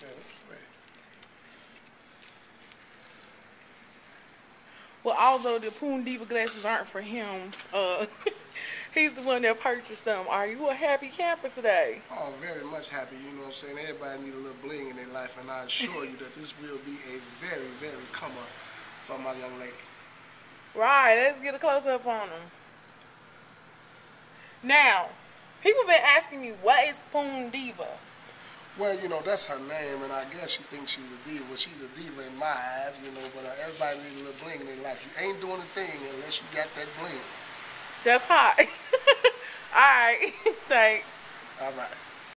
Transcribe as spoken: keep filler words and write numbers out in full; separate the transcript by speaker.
Speaker 1: Yeah, that's right.
Speaker 2: Well, although the Poon Diva glasses aren't for him, uh, he's the one that purchased them. Are you a happy camper today?
Speaker 1: Oh, very much happy. You know what I'm saying? Everybody need a little bling in their life, and I assure you that this will be a very, very come up for my young lady.
Speaker 2: Right, let's get a close up on him. Now, people been asking me, what is Poon Diva?
Speaker 1: Well, you know, that's her name, and I guess she thinks she's a diva. Well, she's a diva in my eyes, you know, but uh, everybody needs a little bling in their life. You ain't doing a thing unless you got that bling.
Speaker 2: That's hot. All right, thanks.
Speaker 1: All right.